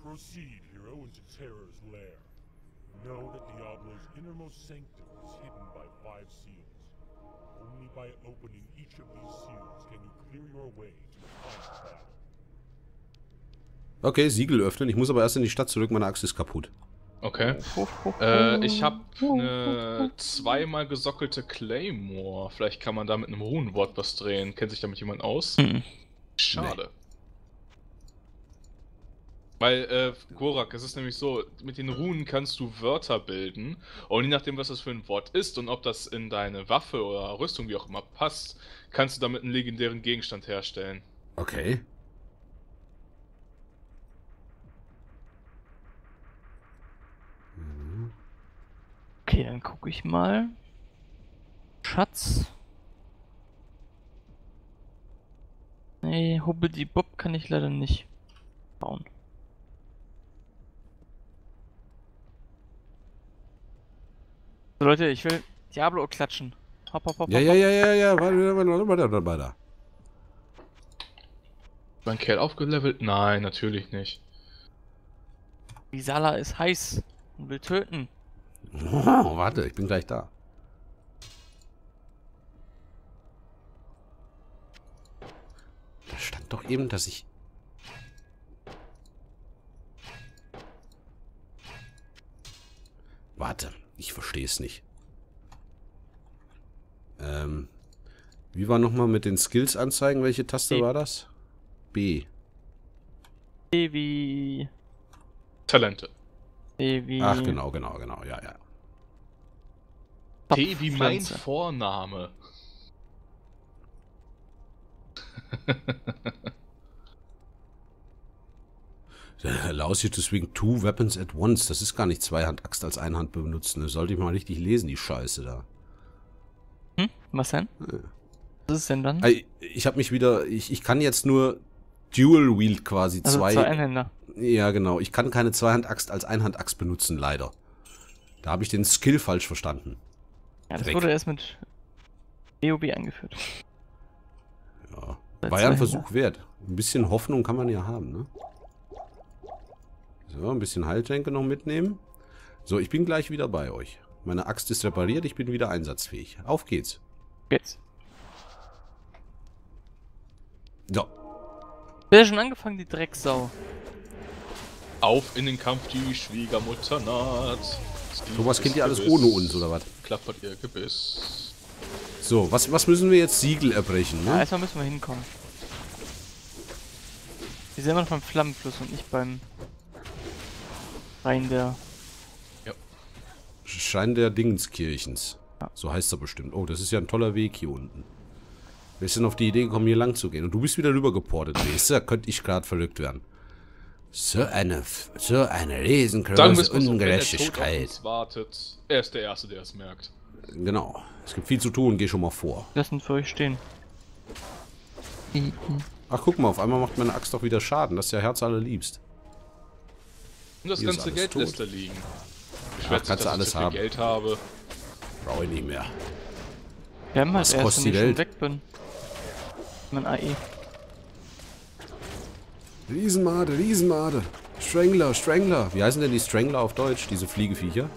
Proceed, hero, into Terror's lair. Know that Diablo's innermost sanctum is hidden by 5 seals. Only by opening each of these seals can you clear your way to the final battle. Okay, Siegel öffnen. Ich muss aber erst in die Stadt zurück, meine Axt ist kaputt. Okay. Ich habe eine zweimal gesockelte Claymore. Vielleicht kann man da mit einem Runenwort was drehen. Kennt sich damit jemand aus? Schade. Nee. Weil, Gorak, es ist nämlich so, mit den Runen kannst du Wörter bilden und je nachdem, was das für ein Wort ist und ob das in deine Waffe oder Rüstung, wie auch immer, passt, kannst du damit einen legendären Gegenstand herstellen. Okay. Okay, dann gucke ich mal. Schatz. Nee, Hubbidi-Bob kann ich leider nicht bauen. So Leute, ich will Diablo klatschen. Hopp, hopp, hopp, ja, hopp. ja, ja, ja, ja, warte. Mein Kerl aufgelevelt? Nein, natürlich nicht. Visala ist heiß und will töten. Oh, warte, ich bin gleich da. Da stand doch eben, dass ich... Warte, ich verstehe es nicht. Wie war nochmal mit den Skills anzeigen? Welche Taste war das? B. B wie... Talente. B wie... Ach, genau, ja. T wie mein Vorname. Allows you to swing 2 weapons at once. Das ist gar nicht Zweihand-Axt als Einhand benutzen. Das sollte ich mal richtig lesen, die Scheiße da. Was denn? Ja. Was ist denn dann? Ich habe mich wieder... Ich kann jetzt nur Dual Wield quasi. Also zwei Einhänder. Ja, genau. Ich kann keine Zweihand-Axt als Einhand-Axt benutzen, leider. Da habe ich den Skill falsch verstanden. Ja, das wurde erst mit WoB eingeführt. Ja. War ja ein Versuch wert. Ein bisschen Hoffnung kann man ja haben, ne? So, ein bisschen Heiltränke noch mitnehmen. So, ich bin gleich wieder bei euch. Meine Axt ist repariert, ich bin wieder einsatzfähig. Auf geht's. Jetzt. So. Wer hat schon angefangen, die Drecksau? Auf in den Kampf, die Schwiegermutter naht. Thomas kennt ihr alles ohne uns, oder was? Klappert ihr Gebiss. So, was müssen wir jetzt? Siegel erbrechen, ne? Ja, erstmal müssen wir hinkommen. Wir sind immer noch beim Flammenfluss und nicht beim Rhein der... Ja. Schein der Dingenskirchens. Ja. So heißt er bestimmt. Oh, das ist ja ein toller Weg hier unten. Wir sind auf die Idee gekommen, hier lang zu gehen. Und du bist wieder rübergeportet, weißt du? Da könnte ich gerade verrückt werden. So eine riesengroße Ungerechtigkeit. Wenn der Tod auf uns wartet, er ist der Erste, der es merkt. Genau. Es gibt viel zu tun, geh schon mal vor. Lassen für euch stehen. Ach, guck mal, auf einmal macht meine Axt doch wieder Schaden. Das ist ja Herz allerliebst. Und das Hier ist ganze alles Geld tot. lässt er liegen. Ich Ach, weiß nicht, kannst du dass alles ich so viel haben. Geld habe. Brauche ich nicht mehr. Wir haben halt Was erst, kostet wenn die ich schon Welt? weg bin. Mein AE. Riesenmade. Strangler. Wie heißen denn die Strangler auf Deutsch, diese Fliegeviecher?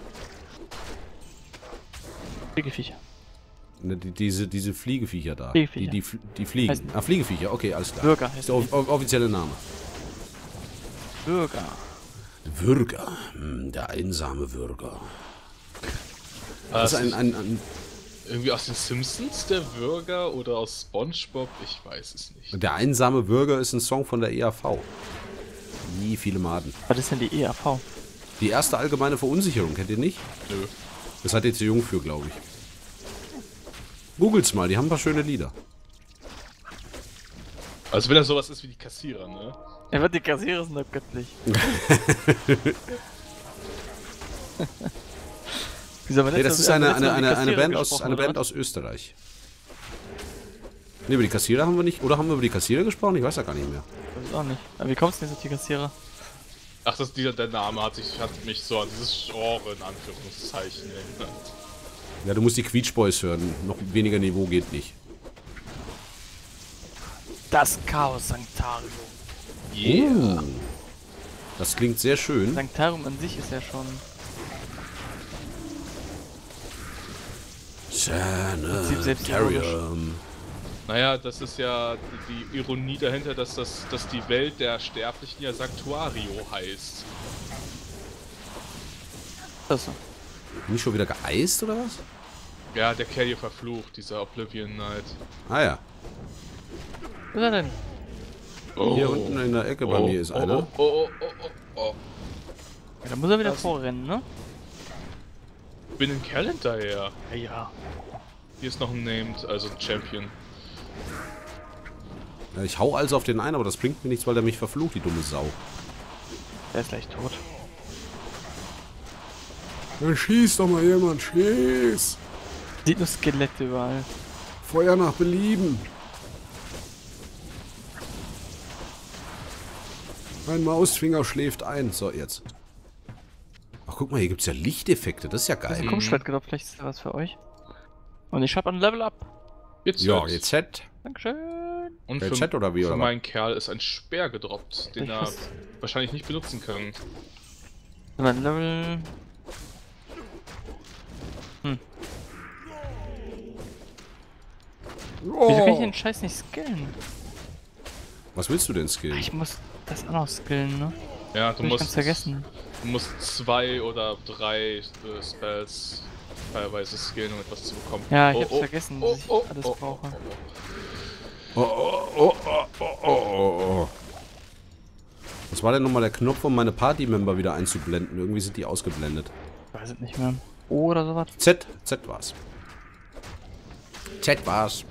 Fliegeviecher. Ne, diese Fliegeviecher da. Fliegeviecher. Die fliegen. Heißen- Ah, Fliegeviecher, okay, alles klar. Bürger Das heißt ist der offizielle Name. Bürger. Würger. Der einsame Würger. Das ist ein Irgendwie aus den Simpsons, der Bürger, oder aus SpongeBob? Ich weiß es nicht. der einsame Würger ist ein Song von der EAV. Nie viele Maden. Was ist denn die EAV? Die erste allgemeine Verunsicherung, kennt ihr nicht? Nö. Das hat ihr zu jung für, glaube ich. Googelt's mal, die haben ein paar schöne Lieder. Also wenn er sowas ist wie die Kassierer, ne? Er wird die Kassierer sind doch göttlich. Wieso haben wir Nee, das ist eine Kassierer Band gesprochen, aus Österreich. Ne, über die Kassierer haben wir nicht. Oder haben wir über die Kassierer gesprochen? Ich weiß ja gar nicht mehr. Das ist auch nicht. Aber wie kommst du denn jetzt auf die Kassierer? Ach, der Name hat mich so an dieses Genre in Anführungszeichen erinnert. Ja, du musst die Quietsch Boys hören. Noch weniger Niveau geht nicht. Das Chaos Sanctarium. Yeah. Das klingt sehr schön. Sanctarum an sich ist ja schon... Sanitarium. Naja, das ist ja die Ironie dahinter, dass die Welt der Sterblichen ja Sanctuario heißt. Achso. Bin ich schon wieder geeist, oder was? Ja, der Kerl hier verflucht, dieser Oblivion Knight. Ah ja. Wo ist er denn? Oh. Hier unten in der Ecke bei mir ist einer. Oh. Ja, da muss er wieder vorrennen, ne? Bin ein Kerl hinterher. Ja. Hier ist noch ein Named, also ein Champion. Ja, ich hau also auf den einen, aber das bringt mir nichts, weil der mich verflucht, die dumme Sau. Der ist gleich tot. Dann schieß doch mal jemand, schieß! Sieht nur Skelette überall. Feuer nach Belieben. Mein Mausfinger schläft ein. So, jetzt. Ach, guck mal, hier gibt's ja Lichteffekte. Das ist ja geil. Komm, Schwertgedopf, vielleicht ist da was für euch. Und ich hab ein Level Up. Jetzt Ja, wird's. jetzt Z. Dankeschön. Und Der Chat oder wie, für oder was? meinen Kerl ist ein Speer gedroppt, den Ich er weiß. wahrscheinlich nicht benutzen kann. Mein Level... Wieso kann ich den Scheiß nicht skillen? Was willst du denn skillen? Ich muss das auch noch skillen, ne? Ja, du Hab ich ganz musst vergessen. 2 oder 3 Spells teilweise skillen, um etwas zu bekommen. Ja, ich hab's vergessen, dass ich alles brauche. Oh. Was war denn nochmal der Knopf, um meine Party-Member wieder einzublenden? Irgendwie sind die ausgeblendet. Ich weiß es nicht mehr. O oder sowas? Z war's. Z war's.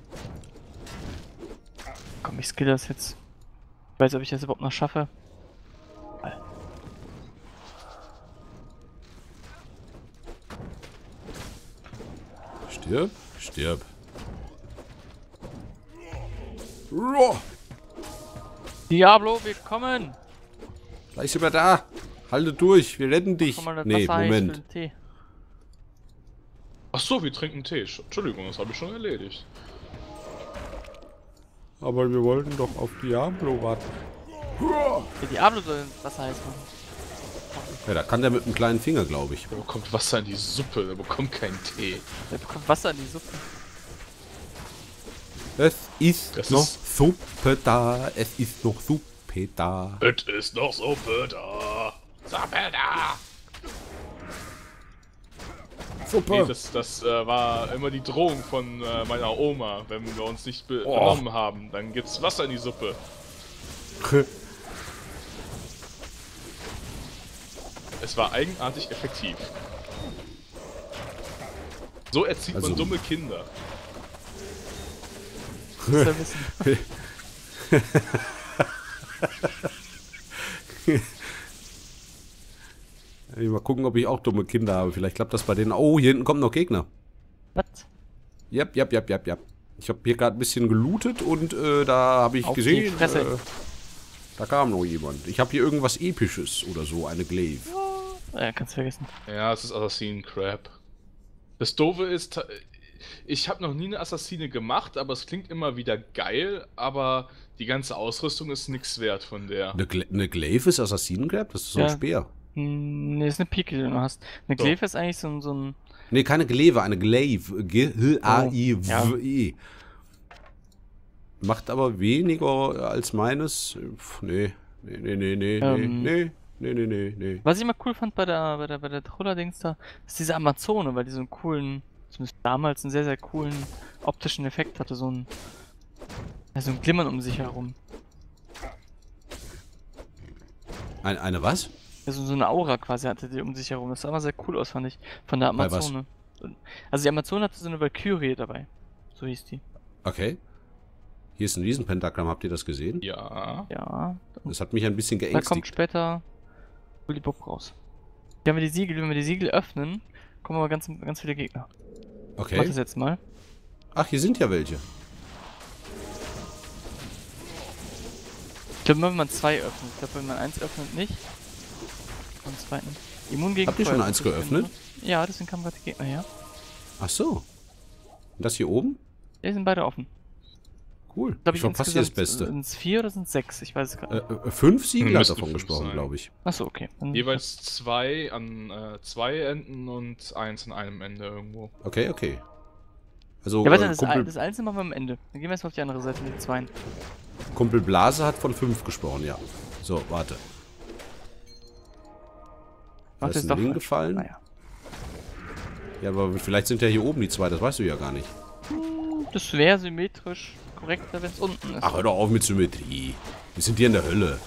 Komm, ich skill das jetzt. Ich weiß, ob ich das überhaupt noch schaffe. Stirb, stirb. Roar. Diablo, wir kommen! Gleich sind wir da. Halte durch, wir retten dich. Komm mal, das Nee, Wasser heiß für Moment. den Tee. Ach so, wir trinken Tee. Entschuldigung, das habe ich schon erledigt. Aber wir wollten doch auf Diablo warten. Der Diablo soll das Wasser heiß machen. Ja, da kann der mit einem kleinen Finger, glaube ich. Er bekommt Wasser in die Suppe, er bekommt keinen Tee. Der bekommt Wasser in die Suppe. Es ist Das noch ist- Suppe da. Es ist noch Suppe da. Es ist noch Suppe da. Suppe da. Suppe. Nee, das war immer die Drohung von meiner Oma. Wenn wir uns nicht benommen haben, dann gibt's Wasser in die Suppe. Es war eigenartig effektiv. So erzieht Also- man dumme Kinder. Das soll wissen. Mal gucken, ob ich auch dumme Kinder habe. Vielleicht klappt das bei denen. Oh, hier hinten kommen noch Gegner. Was? Jap. Ich habe hier gerade ein bisschen gelootet und da habe ich Auf die gesehen, Fresse. da kam noch jemand. Ich habe hier irgendwas Episches oder so, eine Glaive. Ja, kannst vergessen. Ja, es ist Assassin Crab. Das Doofe ist, ich habe noch nie eine Assassine gemacht, aber es klingt immer wieder geil, aber die ganze Ausrüstung ist nichts wert von der. Eine Glaive ist Assassinengrab? Das ist so ein Ja. Speer. Ne, ist eine Pike, die du noch hast. Eine So. Glaive ist eigentlich so ein... Nee, keine Glaive, eine Glaive. G-H-I-V-E. Macht aber weniger als meines. Pff, nee. Nee. Was ich immer cool fand bei der Troller-Dings da, ist diese Amazone, weil die so einen coolen, zumindest damals einen sehr, sehr coolen optischen Effekt hatte, so ein Glimmern um sich herum. Eine was? Also so eine Aura quasi hatte die um sich herum. Das sah immer sehr cool aus, fand ich, von der Bei was? Amazone. Also die Amazone hatte so eine Valkyrie dabei. So hieß die. Okay. Hier ist ein Riesenpentagramm, habt ihr das gesehen? Ja. Ja. Das hat mich ein bisschen Da kommt geängstigt. später Bully-Bob raus. Hier haben wir die Siegel, wenn wir die Siegel öffnen, kommen aber ganz viele Gegner. Ich mach Okay. das jetzt mal. Ach, hier sind ja welche. Ich glaube, wenn man 2 öffnet. Ich glaube, wenn man 1 öffnet, nicht. Und zweiten. Immun gegen Habt ihr schon Feuer, eins das ist geöffnet? genau- Ja, deswegen kamen gerade die Gegner her. Ach so. Und das hier oben? Die sind beide offen. Cool. Glaube Ich verpasse hier das Beste. Sind es 4 oder sind es 6? Ich weiß es gerade nicht. 5 Siegel hat Müssten davon 5 gesprochen, sein. glaube ich. Achso, okay. Dann Jeweils 2 an 2 Enden und 1 an einem Ende irgendwo. Okay, okay. Also, Ja, warte, das Kumpel, Einzelne machen wir am Ende. Dann gehen wir erstmal auf die andere Seite mit den 2. Kumpel Blase hat von 5 gesprochen, ja. So, warte. Da ist ein Ring gefallen. Naja. Ja, aber vielleicht sind ja hier oben die 2, das weißt du ja gar nicht. Das wäre symmetrisch korrekter, wenn es unten ist. Ach, hör doch auf mit Symmetrie. Wir sind hier in der Hölle.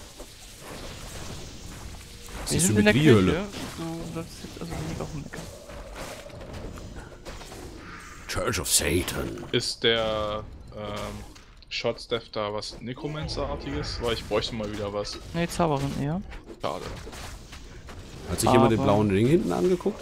Das wir ist sind in der Symmetriehölle. Küche. Du solltest jetzt also nicht auf dem Mecker. Church of Satan. Ist der Shotstaff da was Necromancer-artiges? Weil ich bräuchte mal wieder was. Nee, Zauberin eher. Schade. Hat sich jemand den Aber- blauen Ring hinten angeguckt?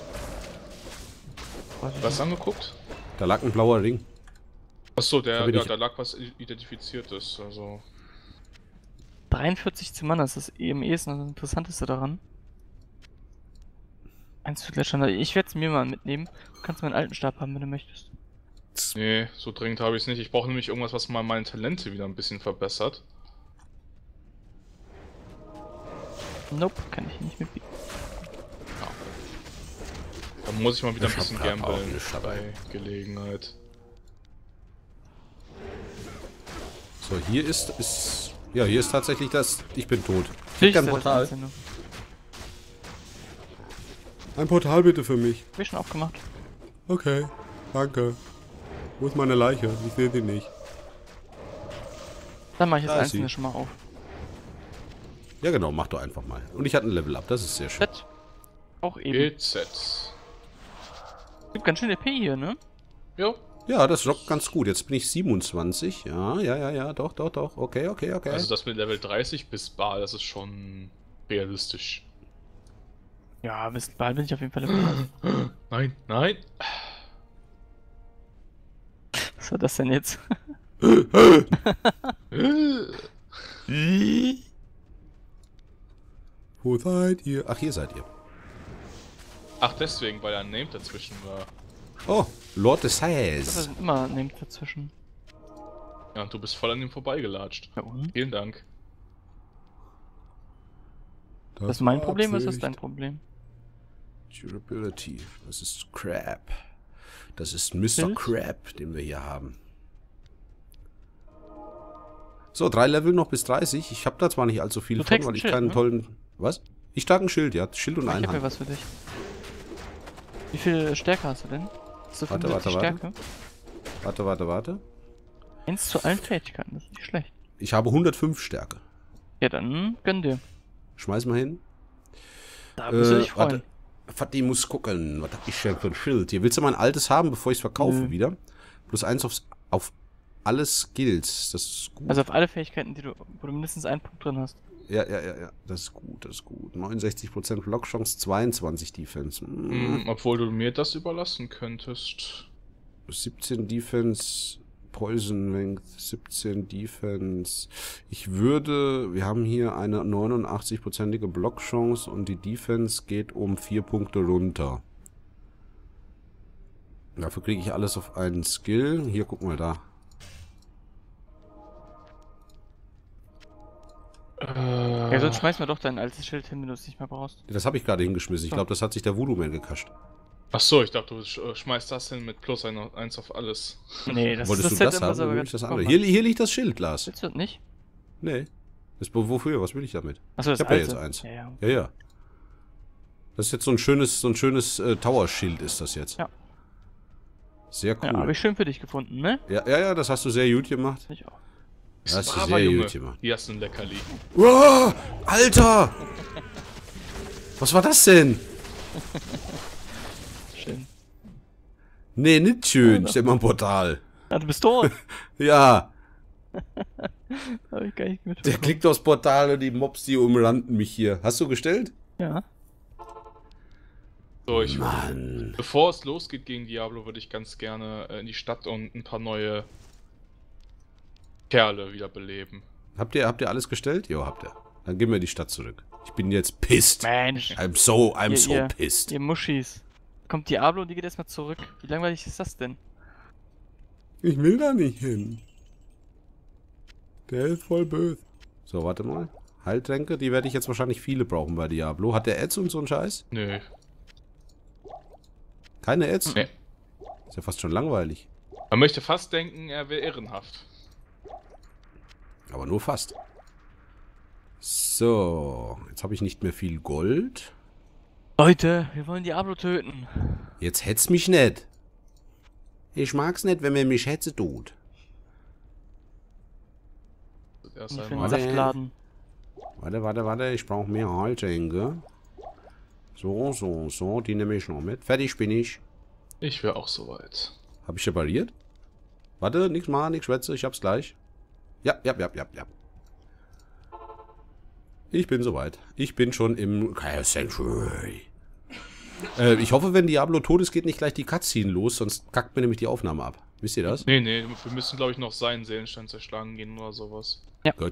Was angeguckt? Da lag ein blauer Ring. Achso, Da bin ich- da lag was Identifiziertes, also. 43 zu Mana, das ist am ehesten das Interessanteste daran. 1 zu Gletscher. Ich werde es mir mal mitnehmen. Du kannst meinen alten Stab haben, wenn du möchtest. Nee, so dringend habe ich es nicht. Ich brauche nämlich irgendwas, was mal meine Talente wieder ein bisschen verbessert. Nope, kann ich nicht mitbieten. Ja. Da muss ich mal wieder ein Ich hab bisschen grad auch gamblen nichts dabei. bei Gelegenheit. So, hier ist... Ja, hier ist tatsächlich das... Ich bin tot. Ich kein seh das Portal. Einzelne. Ein Portal bitte für mich. Hab ich schon aufgemacht. Okay, danke. Wo ist meine Leiche? Ich sehe die nicht. Dann mache ich das Da ist Einzelne sie. schon mal auf. Ja genau, mach doch einfach mal. Und ich hatte ein Level Up, das ist sehr schön. Z. Auch eben. EZ. Gibt ganz schön EP hier, ne? Ja. Ja, das rockt ganz gut. Jetzt bin ich 27. Ja, doch. Okay. Also das mit Level 30 bis Bar, das ist schon realistisch. Ja, bis bald bin ich auf jeden Fall dabei. Nein, nein. Was war das denn jetzt? Wo seid ihr? Ach, hier seid ihr. Ach, deswegen, weil da ein Name dazwischen war. Oh, Lord des Da Heiß. sind immer Names dazwischen. Ja, und du bist voll an ihm vorbeigelatscht. Ja, und? Vielen Dank. Das ist mein war Problem, was ist Absicht. dein Problem? Durability. Das ist Crap. Das ist Mr. Schild? Crap, den wir hier haben. So, 3 Level noch bis 30. Ich habe da zwar nicht allzu viel Du von, trägst weil ein ich Schild, keinen ne? tollen... Was? Ich trage ein Schild, ja. Schild und Ich habe ja Einhand. was für dich. Wie viel Stärke hast du denn? Hast du Warte, 75 warte. Stärke? Warte. 1 zu allen Fähigkeiten, das ist nicht schlecht. Ich habe 105 Stärke. Ja, dann gönn dir. Schmeiß mal hin. Da wirst du dich freuen. Warte. Fatih muss gucken. Was hab ich denn für ein Schild? Hier, willst du mal ein altes haben, bevor ich es verkaufe Nö. wieder? Plus 1 auf alle Skills. Das ist gut. Also auf alle Fähigkeiten, wo du mindestens einen Punkt drin hast. Ja. Das ist gut. 69% Blockchance, 22 Defense. Obwohl du mir das überlassen könntest. 17 Defense, Poison Length, 17 Defense. Wir haben hier eine 89%ige Blockchance und die Defense geht um 4 Punkte runter. Dafür kriege ich alles auf einen Skill. Hier, guck mal da. Ja, sonst schmeiß mir doch dein altes Schild hin, wenn du es nicht mehr brauchst. Das habe ich gerade hingeschmissen. Ich glaube, das hat sich der Voodoo-Man gekascht. Achso, ich dachte, du schmeißt das hin mit plus 1 auf alles. Nee, das Wolltest ist du das das Set, haben? was aber Oder will ganz ich das bekommen andere? hat. Hier liegt das Schild, Lars. Willst du das nicht? Nee. Wofür? Was will ich damit? Achso, das Ich hab ja alte. jetzt eins. Ja. Ja. Das ist jetzt so ein schönes Tower-Schild ist das jetzt. Ja. Sehr Ja, habe cool. ich schön für dich gefunden, ne? Ja, das hast du sehr gut gemacht. Ich auch. Das hast du Aber, sehr Junge, gut gemacht. hier hast du ein Leckerli. Wow, Alter! Was war das denn? Schön. Nee, nicht schön. Stell mal ein Portal. Ah, du bist tot. Ja, Hab ich gar nicht der mitbekommen. klickt aufs Portal und die Mobs, die umrannten mich hier. Hast du gestellt? Ja. So, Mann. bevor es losgeht gegen Diablo, würde ich ganz gerne in die Stadt und ein paar neue Kerle wiederbeleben. Habt ihr alles gestellt? Jo, habt ihr. Dann gehen wir in die Stadt zurück. Ich bin jetzt pissed. Mensch. I'm so Ihr- pissed. Ihr Muschis. Kommt Diablo und die geht erstmal zurück. Wie langweilig ist das denn? Ich will da nicht hin. Der ist voll böse. So, warte mal. Heiltränke, die werde ich jetzt wahrscheinlich viele brauchen bei Diablo. Hat der Ads und so einen Scheiß? Nö. Keine Ads? Nee. Ist ja fast schon langweilig. Man möchte fast denken, er wäre ehrenhaft. Aber nur fast. So, jetzt habe ich nicht mehr viel Gold. Leute, wir wollen Diablo töten. Jetzt hetz mich nicht. Ich mag's nicht, wenn man mich hetze tut. Erst Ich will einmal. einen Saftladen. Warte, ich brauche mehr Heiltränke. So, die nehme ich noch mit. Fertig bin ich. Ich wäre auch soweit. Habe ich repariert? Warte, nix machen, nix schwätze, ich hab's gleich. Ja. Ich bin soweit. Ich bin schon im Chaos Sanctuary. Ich hoffe, wenn Diablo tot ist, geht nicht gleich die Cutscene los, sonst kackt mir nämlich die Aufnahme ab. Wisst ihr das? Nee, wir müssen, glaube ich, noch seinen Seelenstein zerschlagen gehen oder sowas. Ja. Gut.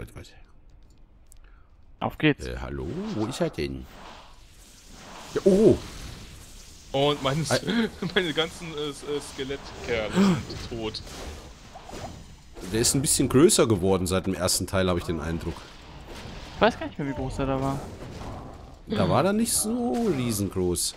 Auf geht's. Hallo? Wo ist er denn? Ja, oh! Und meine ganzen Skelettkerle sind tot. Der ist ein bisschen größer geworden seit dem ersten Teil, habe ich den Eindruck. Ich weiß gar nicht mehr, wie groß er da war. Da war er nicht so riesengroß.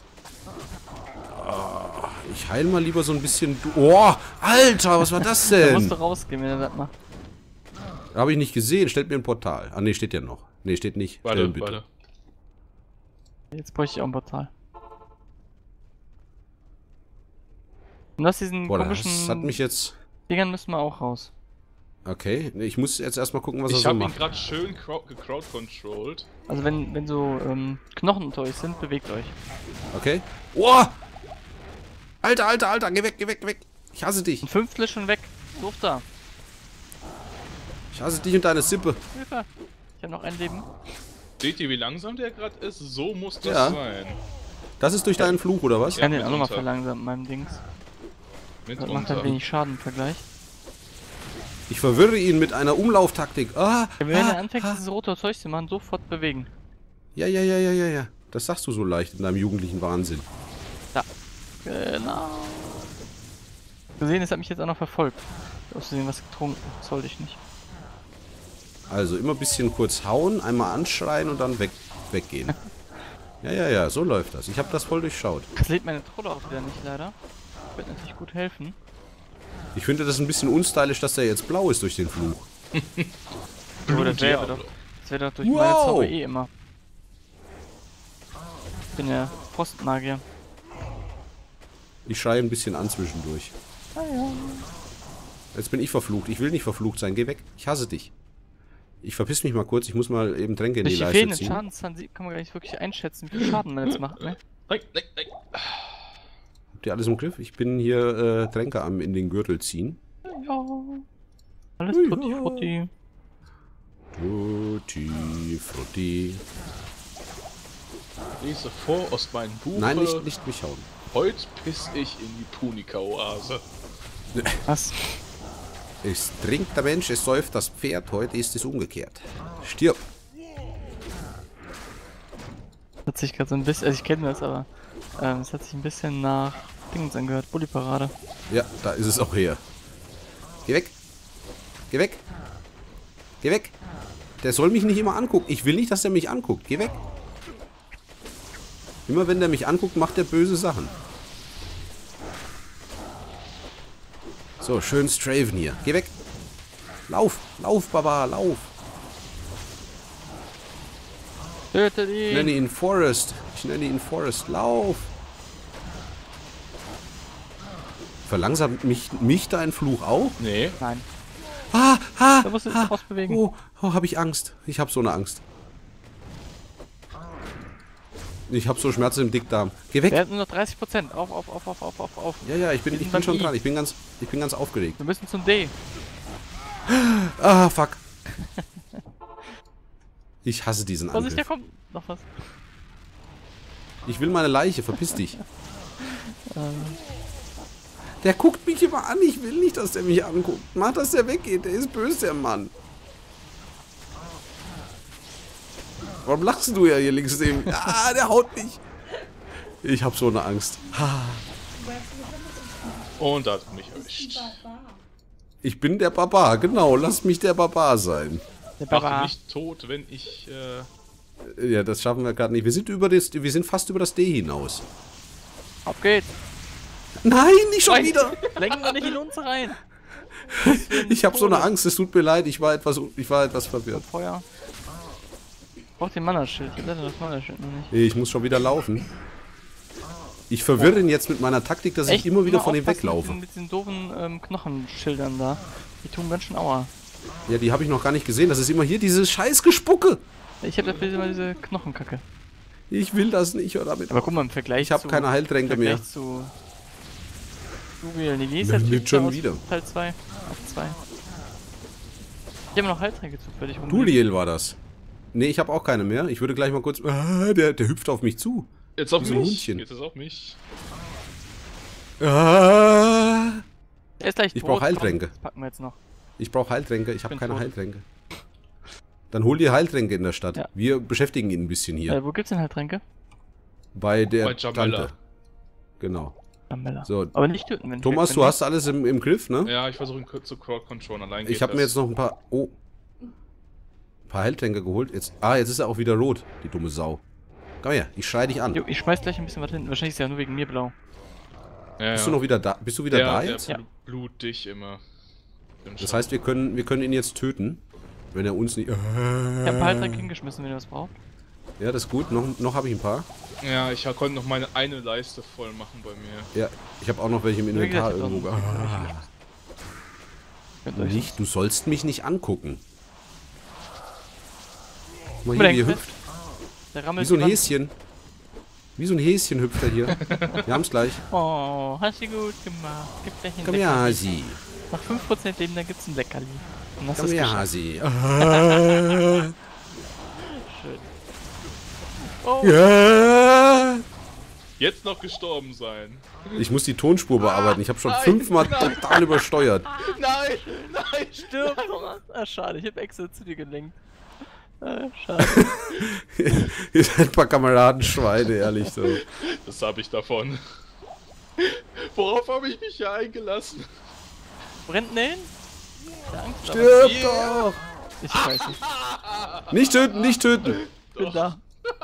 Ich heil mal lieber so ein bisschen... Oh, Alter, was war das Da denn? musst du rausgehen, wenn er das macht. Habe ich nicht gesehen. Stellt mir ein Portal. Ah, ne, steht ja noch. Ne, steht nicht. Stellen bitte. Warte. Jetzt bräuchte ich auch ein Portal. Und aus diesen Boah, komischen das hat mich jetzt... Dingern müssen wir auch raus. Okay, ne, ich muss jetzt erstmal gucken, was er Ich so habe ihn macht. gerade schön gecrowd-controlled. Also wenn so Knochen unter euch sind, bewegt euch. Okay. Oh! Alter, geh weg. Ich hasse dich. Ein Fünftel ist schon weg. Such da. Ich hasse dich und deine Sippe. Hilfe. Ich habe noch ein Leben. Seht ihr, wie langsam der gerade ist? So muss das Ja. sein. Das ist durch deinen Fluch, oder was? Ich kann den auch nochmal mitunter. verlangsamen mit meinem Dings. Das macht Mitunter. halt wenig Schaden im Vergleich. Ich verwirre ihn mit einer Umlauftaktik. Wenn er anfängt, dieses rote Zeug zu machen, sofort bewegen. Ja. Das sagst du so leicht in deinem jugendlichen Wahnsinn. Da. Genau. Gesehen, es hat mich jetzt auch noch verfolgt. Außerdem was getrunken. Das sollte ich nicht. Also immer ein bisschen kurz hauen, einmal anschreien und dann weggehen. Ja, so läuft das. Ich habe das voll durchschaut. Das lädt meine Trolle auch wieder nicht, leider. Wird natürlich gut helfen. Ich finde das ein bisschen unstylisch, dass der jetzt blau ist durch den Fluch. Oh, das wäre Diablo. doch durch meine Zauber eh immer. Ich bin ja Frostmagier. Ich schreie ein bisschen an zwischendurch. Jetzt bin ich verflucht. Ich will nicht verflucht sein. Geh weg. Ich hasse dich. Ich verpiss mich mal kurz. Ich muss mal eben Tränke in Durch die die Leiste fehlenden ziehen. Schadenszahlen kann man gar nicht wirklich einschätzen, wie viel Schaden man jetzt macht, ne? Nein. Habt ihr alles im Griff? Ich bin hier Tränke am in den Gürtel ziehen. Ja. Alles tutti frutti. Tutti frutti. Lese vor aus meinem Buch. Nein, nicht mich hauen. Heute piss ich in die Punika-Oase. Was? Es trinkt der Mensch, es säuft das Pferd. Heute ist es umgekehrt. Stirb. Hat sich gerade so ein bisschen, also ich kenne das, aber es hat sich ein bisschen nach Dingens angehört. Bulli-Parade. Ja, da ist es auch her. Geh weg. Geh weg. Geh weg. Der soll mich nicht immer angucken. Ich will nicht, dass er mich anguckt. Geh weg. Immer wenn der mich anguckt, macht er böse Sachen. So, schön Straven hier. Geh weg. Lauf. Lauf, Baba. Lauf. Tötet Ich nenne ihn! ihn Forest. Lauf. Verlangsamt mich dein Fluch auch? Nee. Nein. Da Da musst du dich rausbewegen. Oh, hab ich Angst. Ich hab so eine Angst. Ich hab so Schmerzen im Dickdarm. Geh weg. Wir hatten nur noch 30%. Auf. Ja, ich bin Wir sind schon beim I. dran. Ich bin ganz aufgeregt. Wir müssen zum D. Ah, fuck. Ich hasse diesen Vorsicht, da Angriff. kommt noch was. Ich will meine Leiche. Verpiss dich. Der guckt mich immer an. Ich will nicht, dass der mich anguckt. Mach, dass der weggeht. Der ist böse, der Mann. Warum lachst du ja hier links neben? Ah, der haut mich. Ich hab so eine Angst. Und da hat mich erwischt. Ich bin der Barbar, genau. Lass mich der Barbar sein. Der Mach Baba. mich tot, wenn ich... Ja, das schaffen wir gerade nicht. Wir sind fast über das D hinaus. Auf geht's. Nein, nicht schon wieder. Lenken wir nicht in uns rein. Ich habe so eine Angst, es tut mir leid. Ich war etwas verwirrt. Feuer. Braucht den Mana-Schild. Ich hatte das Mana-Schild noch nicht. Ich muss schon wieder laufen. Ich verwirre ihn jetzt mit meiner Taktik, dass ich immer wieder von ihm weglaufe. Mit diesen doofen Knochenschildern da. Die tun ganz schön Aua. Ja, die habe ich noch gar nicht gesehen. Das ist immer hier diese scheiß Gespucke. Ich habe dafür immer diese Knochenkacke. Ich will das nicht, hör damit. Aber guck mal, im Vergleich Ich habe keine Heiltränke mehr. zu Juwelen. Die ist Nicht schon wieder. Teil 2. Auf 2. Ich habe noch Heiltränke zufällig rum. Turiel war das. Nee, ich habe auch keine mehr. Ich würde gleich mal kurz... der hüpft auf mich zu. Jetzt auf Wie so ein mich. Hundchen. Jetzt ist auf mich. Ah, Er ist gleich ich tot. brauche Heiltränke. Das packen wir jetzt noch. Ich brauche Heiltränke. Ich habe bin keine tot. Heiltränke. Dann hol dir Heiltränke in der Stadt. Ja. Wir beschäftigen ihn ein bisschen hier. Wo gibt's denn Heiltränke? Bei der Bei Jamella. Tante. Genau. Lamella. So, Aber nicht töten, wenn Thomas, du hast alles im Griff, ne? Ja, ich versuche ihn kurz zu crowd-controllen. Allein geht Ich habe mir das. jetzt noch ein paar... Oh. Ein paar Heiltränke geholt. Jetzt ist er auch wieder rot, die dumme Sau. Komm her, ich schrei dich an. Jo, ich schmeiß gleich ein bisschen was hinten. Wahrscheinlich ist ja nur wegen mir blau. Ja, Bist du noch wieder da? Bist du wieder da jetzt? Der blut dich immer. Das heißt, wir können ihn jetzt töten. Wenn er uns nicht... Ich hab ein paar Heiltränke hingeschmissen, wenn ihr was braucht. Ja, das ist gut. Noch habe ich ein paar. Ja, ich konnte noch meine eine Leiste voll machen bei mir. Ja, ich habe auch noch welche im Inventar Wie gesagt, irgendwo. Könnt euch Nicht, du sollst mich nicht angucken. Guck mal Guck mal, hier, wie er der- hüpft. Der Wie rammelt so ein die Wand. Häschen. Wie so ein Häschen hüpft er hier. Wir haben's gleich. Oh, hast du gut gemacht. Gib gleich ein Komm her, Leckerli. Hasi. Nach 5% Leben, dann gibt's ein Leckerli. Und hast Komm du's her, geschafft. Hasi. Schön. Oh, Ja. Jetzt noch gestorben sein. Ich muss die Tonspur bearbeiten. Ich habe schon Nein, 5-mal nein. total übersteuert. Nein, nein, stirb, Thomas. Ah, schade, ich hab extra zu dir gelenkt. Schade. Ihr seid ein paar Kameradenschweine, ehrlich so. Das habe ich davon. Worauf habe ich mich hier eingelassen? Brennt hin? Der Angst, Stirb Yeah. doch! Ich weiß nicht. Nicht töten, nicht töten! Ich bin da.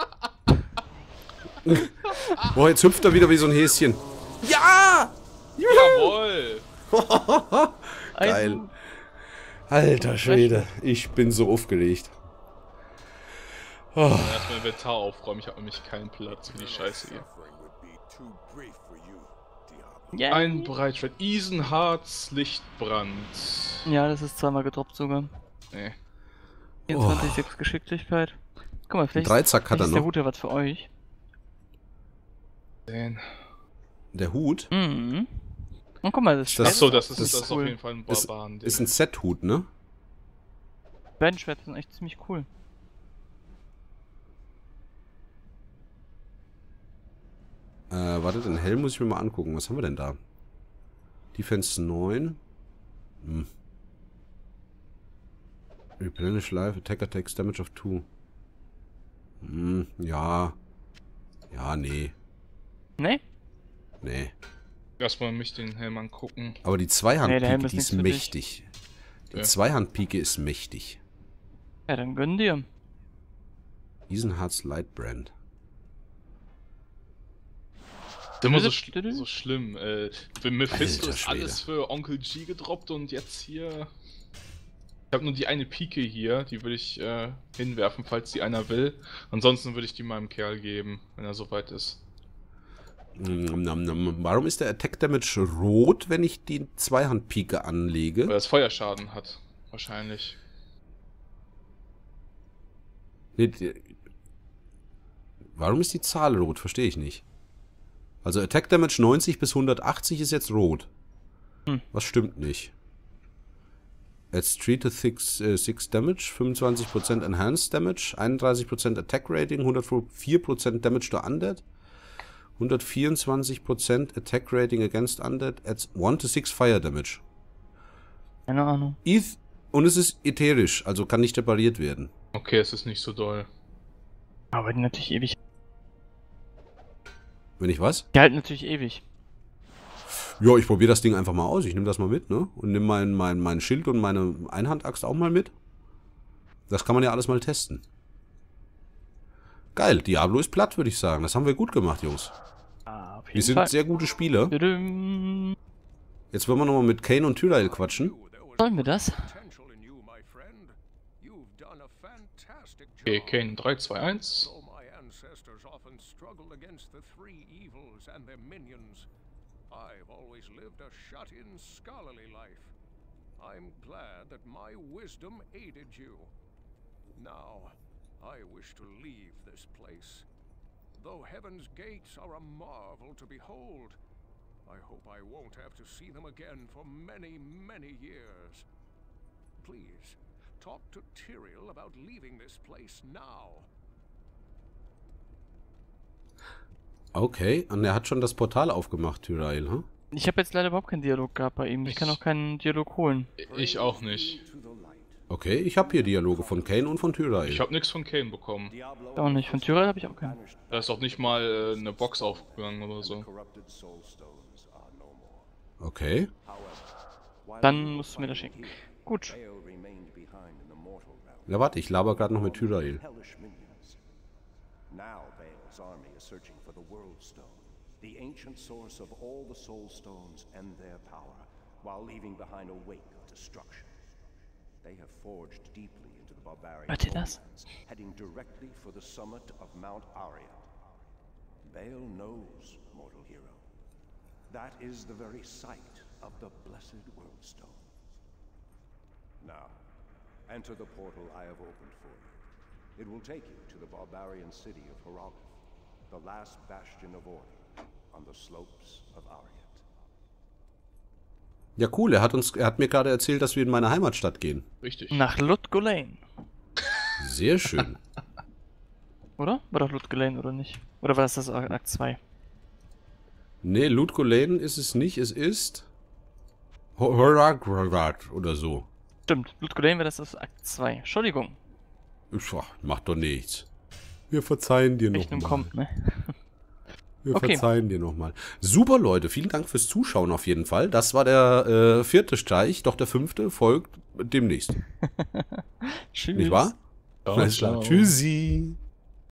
Boah, jetzt hüpft er wieder wie so ein Häschen. Ja! Jawohl! Geil. Alter Schwede, ich bin so aufgeregt. Oh. Erstmal Inventar aufräumen, ich habe nämlich keinen Platz für die Scheiße hier. Yeah. Ein Breitschwert, Isenharz, Lichtbrand. Ja, das ist zweimal gedroppt sogar. Nee. 24, 6 Geschicklichkeit. Guck mal, vielleicht Dreizack hat er ist der noch. Hut ja was für euch. Den. Der Hut Mhm. Und guck mal, das Schwert Achso, das ist auf cool. jeden Fall ein Ist- Barbaren. ist ein Set-Hut, ne? Beiden Schwerter sind echt ziemlich cool. Warte, den Helm muss ich mir mal angucken. Was haben wir denn da? Defense 9. Replenish Life, Attacker takes Damage of 2. Ja. Ja, nee. Ne? Nee. Erstmal mich den Helm angucken. Aber die Nee, der Helm Zweihandpike, ist die ist nichts für dich. mächtig. Die Ja. Zweihandpike ist mächtig. Ja, dann gönn dir. Isenharz Lightbrand. Das ist immer Tüdü. so schlimm. Für Mephisto Alter ist Schwede. alles für Onkel G gedroppt und jetzt hier. Ich habe nur die eine Pike hier, die würde ich hinwerfen, falls die einer will. Ansonsten würde ich die meinem Kerl geben, wenn er soweit ist. Warum ist der Attack Damage rot, wenn ich die Zweihandpike Weil anlege? es Feuerschaden hat. Wahrscheinlich. Nee, warum ist die Zahl rot? Verstehe ich nicht. Also Attack Damage 90 bis 180 ist jetzt rot. Was stimmt nicht? Adds 3 to 6 Damage, 25% Enhanced Damage, 31% Attack Rating, 104% Damage to Undead, 124% Attack Rating against Undead, adds 1 to 6 Fire Damage. Keine Ahnung. Und es ist ätherisch, also kann nicht repariert werden. Okay, es ist nicht so doll. Aber die natürlich ewig. Wenn ich was? Die halten natürlich ewig. Ja, ich probiere das Ding einfach mal aus. Ich nehme das mal mit, ne? Und nehme mein Schild und meine Einhandaxt auch mal mit. Das kann man ja alles mal testen. Geil, Diablo ist platt, würde ich sagen. Das haben wir gut gemacht, Jungs. Auf jeden Wir sind Fall. sehr gute Spieler. Tudum. Jetzt wollen wir nochmal mit Kain und Tyrael quatschen. Sollen wir das? Okay, Kane 3, 2, 1. Though my ancestors often struggled against the three evils and their minions, I've always lived a shut-in scholarly life. I'm glad that my wisdom aided you. Now, I wish to leave this place. Though heaven's gates are a marvel to behold, I hope I won't have to see them again for many, many years. Please, talk to Tyrael about leaving this place now. Okay, und er hat schon das Portal aufgemacht, Tyrael, hm? Ich habe jetzt leider überhaupt keinen Dialog gehabt bei ihm. Ich kann auch keinen Dialog holen. Ich auch nicht. Okay, ich habe hier Dialoge von Kain und von Tyrael. Ich habe nichts von Kane bekommen. Auch nicht. Von Tyrael habe ich auch keinen. Da ist auch nicht mal eine Box aufgegangen oder so. Okay. Dann musst du mir das schicken. Gut. Ja, warte, ich laber gerade noch mit Tyrael. Now Baal's army is searching for the World Stone, the ancient source of all the Soul Stones and their power, while leaving behind a wake of destruction. They have forged deeply into the barbarian Hört ihr das? homelands, heading directly for the summit of Mount Arya. Baal knows, mortal hero. That is the very site of the blessed World Stone. Now, enter the portal I have opened for you. It will take you to the barbarian city of Haralth, the last bastion of order on the slopes of Ariat. Ja, cool, er hat mir gerade erzählt, dass wir in meine Heimatstadt gehen. Richtig. Nach Ludgolain. Sehr schön. Oder? War doch Ludgolain oder nicht? Oder war das Akt 2? Nee, Ludgolain ist es nicht, es ist Horagrad oder so. Stimmt, Ludgolain war das Akt 2. Entschuldigung. Macht doch nichts. Wir verzeihen dir Rechnung nochmal. kommt, ne? Wir Okay. verzeihen dir nochmal. Super, Leute. Vielen Dank fürs Zuschauen auf jeden Fall. Das war der 4. Streich, doch der 5. folgt demnächst. Tschüss. Nicht wahr? Ciao, Alles klar. ciao. Tschüssi.